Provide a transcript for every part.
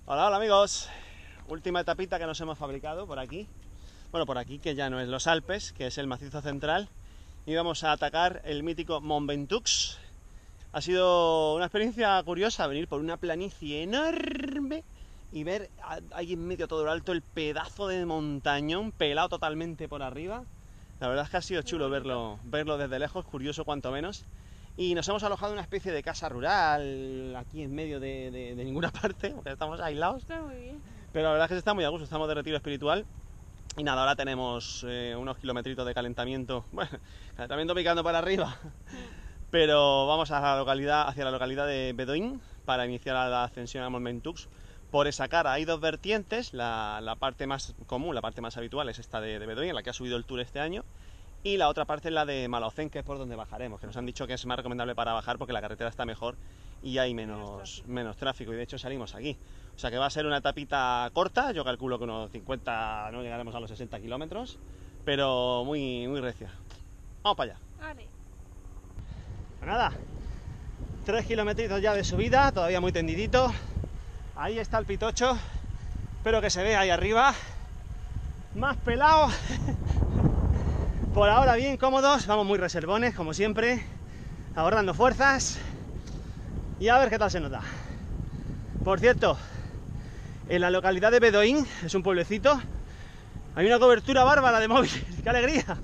Hola, hola amigos. Última etapita que nos hemos fabricado por aquí. Bueno, por aquí que ya no es los Alpes, que es el macizo central. Y vamos a atacar el mítico Mont Ventoux. Ha sido una experiencia curiosa venir por una planicie enorme y ver ahí en medio todo lo alto el pedazo de montañón pelado totalmente por arriba. La verdad es que ha sido chulo verlo desde lejos, curioso cuanto menos. Y nos hemos alojado en una especie de casa rural aquí en medio de ninguna parte, porque estamos aislados. Está muy bien. Pero la verdad es que se está muy a gusto, estamos de retiro espiritual. Y nada, ahora tenemos unos kilometritos de calentamiento, bueno, calentamiento picando para arriba. Pero vamos a hacia la localidad de Bédoin para iniciar la ascensión al Mont Ventoux. Por esa cara hay dos vertientes, la parte más común, la parte más habitual es esta de Bédoin, en la que ha subido el Tour este año. Y la otra parte es la de Malaucén, que es por donde bajaremos, que nos han dicho que es más recomendable para bajar porque la carretera está mejor y hay menos tráfico, y de hecho salimos aquí. O sea que va a ser una etapita corta, yo calculo que unos 50, no llegaremos a los 60 kilómetros, pero muy recia. Vamos para allá. Vale. Pues nada, 3 kilometritos ya de subida, todavía muy tendidito. Ahí está el pitocho, espero que se vea ahí arriba, más pelado. Por ahora bien cómodos, vamos muy reservones, como siempre, ahorrando fuerzas y a ver qué tal se nos da. Por cierto, en la localidad de Bédoin, es un pueblecito, hay una cobertura bárbara de móviles, ¡qué alegría!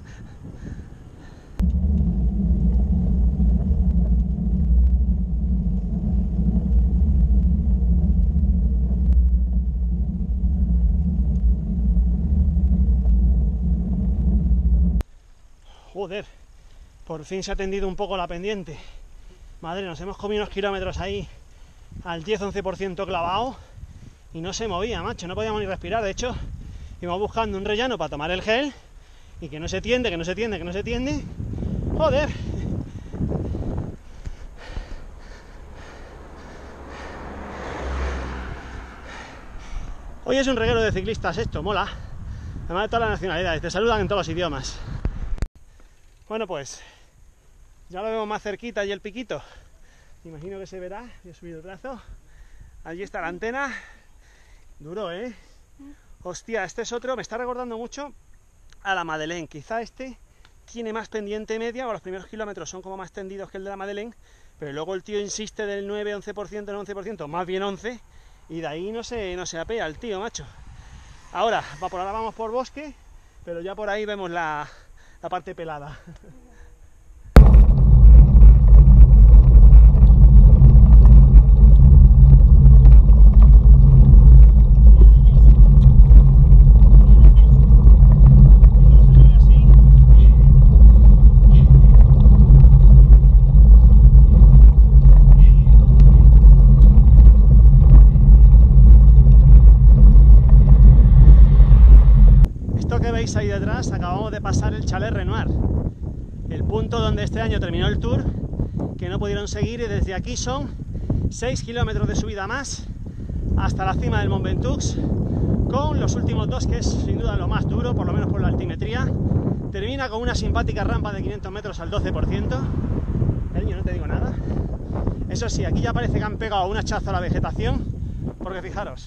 Joder, por fin se ha tendido un poco la pendiente. Madre, nos hemos comido unos kilómetros ahí al 10-11% clavado y no se movía, macho, no podíamos ni respirar. De hecho, íbamos buscando un rellano para tomar el gel y que no se tiende, que no se tiende, que no se tiende. Joder. Hoy es un reguero de ciclistas esto, mola. Además de todas las nacionalidades, te saludan en todos los idiomas. Bueno, pues ya lo vemos más cerquita y el piquito. Imagino que se verá. Yo he subido el brazo. Allí está la antena. Duro, ¿eh? Hostia, este es otro. Me está recordando mucho a la Madeleine. Quizá este tiene más pendiente media, o los primeros kilómetros son como más tendidos que el de la Madeleine, pero luego el tío insiste del 9-11%, no 11%, más bien 11%, y de ahí no se apea el tío, macho. Ahora vamos por bosque, pero ya por ahí vemos la parte pelada. Ahí detrás acabamos de pasar el Chalet Renoir, el punto donde este año terminó el Tour, que no pudieron seguir, y desde aquí son 6 kilómetros de subida más hasta la cima del Mont Ventoux, con los últimos dos, que es sin duda lo más duro, por lo menos por la altimetría. Termina con una simpática rampa de 500 metros al 12%. Yo no te digo nada. Eso sí, aquí ya parece que han pegado un hachazo a la vegetación, porque fijaros,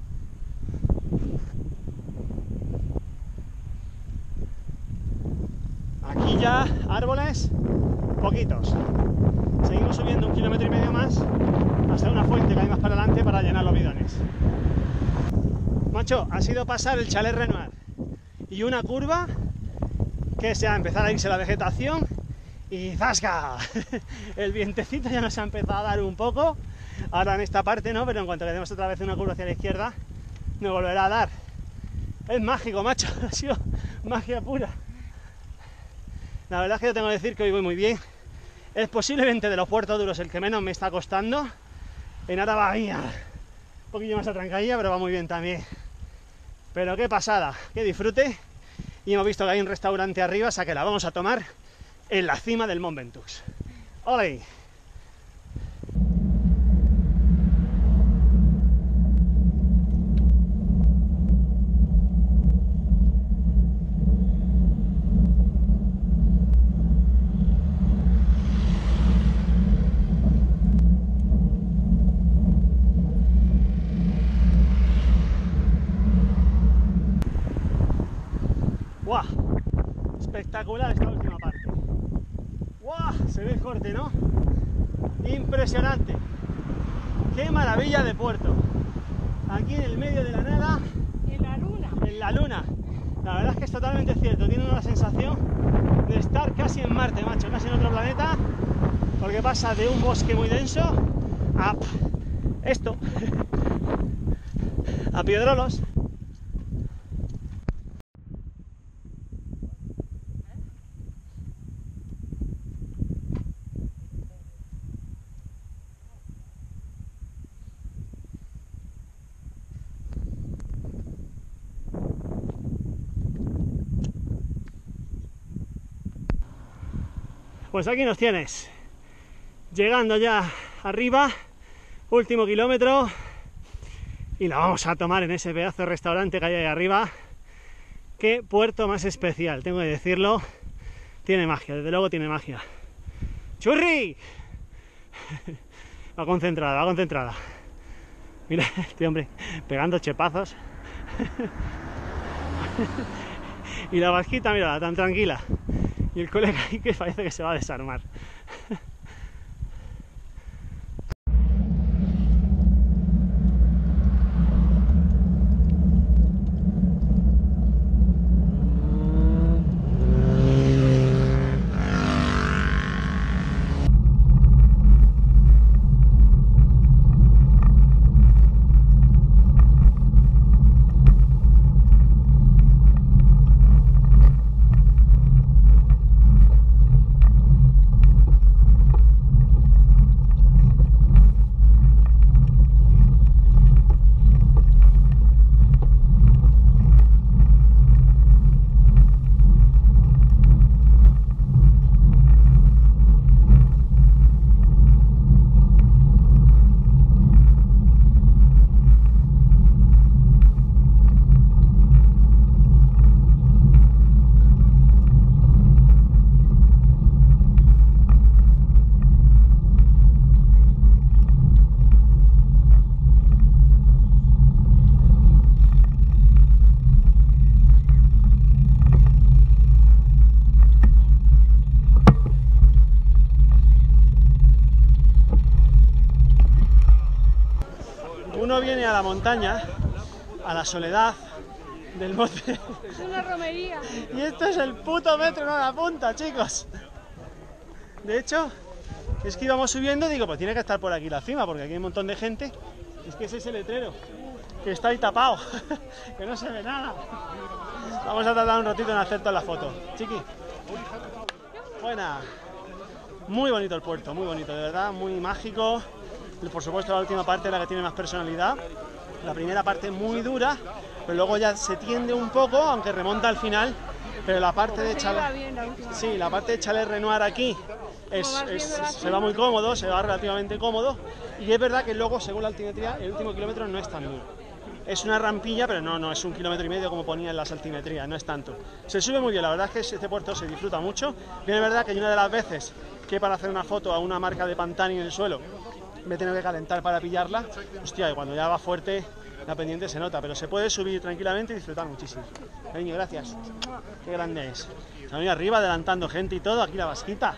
aquí ya árboles, poquitos. Seguimos subiendo 1,5 kilómetros más hasta una fuente que hay más para adelante para llenar los bidones. Macho, ha sido pasar el Chalet Renoir y una curva que se ha empezado a irse la vegetación y ¡zasca! El vientecito ya nos ha empezado a dar un poco. Ahora en esta parte no, pero en cuanto le demos otra vez una curva hacia la izquierda nos volverá a dar. Es mágico, macho, ha sido magia pura. La verdad es que yo tengo que decir que hoy voy muy bien. Es posiblemente de los puertos duros el que menos me está costando. En Araba un poquillo más atrancadilla, pero va muy bien también. Pero qué pasada, qué disfrute. Y hemos visto que hay un restaurante arriba, o sea que la vamos a tomar en la cima del Mont Ventoux. ¡Ole! espectacular esta última parte. ¡Guau! Se ve el corte, ¿no? Impresionante. ¡Qué maravilla de puerto! Aquí en el medio de la nada. En la luna. En la luna. La verdad es que es totalmente cierto. Tiene una sensación de estar casi en Marte, macho, casi en otro planeta. Porque pasa de un bosque muy denso a esto, a Piedrolos. Pues aquí nos tienes, llegando ya arriba, último kilómetro, y la vamos a tomar en ese pedazo de restaurante que hay ahí arriba. Qué puerto más especial, tengo que decirlo, tiene magia, desde luego tiene magia. ¡Churri! Va concentrada, va concentrada. Mira, este hombre pegando chepazos. Y la vasquita, mira, tan tranquila. Y el colega ahí que parece que se va a desarmar. Uno viene a la montaña, a la soledad del monte. Es una romería. Y esto es el puto metro, no la punta, chicos. De hecho, es que íbamos subiendo y digo, pues tiene que estar por aquí la cima, porque aquí hay un montón de gente. Es que ese es el letrero, que está ahí tapado, que no se ve nada. Vamos a tardar un ratito en hacer toda la foto. Chiqui. Buena. Muy bonito el puerto, muy bonito, de verdad, muy mágico. Por supuesto la última parte es la que tiene más personalidad. La primera parte muy dura, pero luego ya se tiende un poco, aunque remonta al final. Pero la parte de Chalet, sí, la parte de Chalet Renoir aquí se va muy cómodo, se va relativamente cómodo. Y es verdad que luego, según la altimetría, el último kilómetro no es tan duro. Es una rampilla, pero no es 1,5 kilómetros como ponía en las altimetrías, no es tanto. Se sube muy bien, la verdad es que este puerto se disfruta mucho. Bien, es verdad que hay una de las veces que para hacer una foto a una marca de Pantani en el suelo me tengo que calentar para pillarla. Hostia, y cuando ya va fuerte la pendiente se nota, pero se puede subir tranquilamente y disfrutar muchísimo. Cariño, gracias. Qué grande es. Está muy arriba adelantando gente y todo, aquí la vasquita.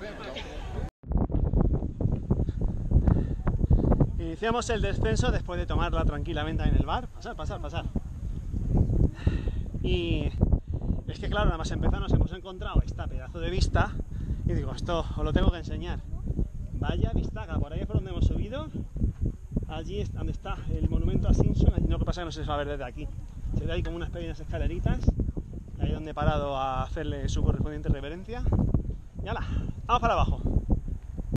Iniciamos el descenso después de tomarla tranquilamente en el bar. Pasar. Y es que claro, nada más empezar nos hemos encontrado esta pedazo de vista y digo, esto os lo tengo que enseñar. Vaya vistaca, por ahí es por donde hemos subido. Allí es donde está el monumento a Simpson. Allí lo que pasa es que no se va a ver desde aquí. Se ve ahí como unas pequeñas escaleritas. Ahí donde he parado a hacerle su correspondiente reverencia. Y hala, vamos para abajo.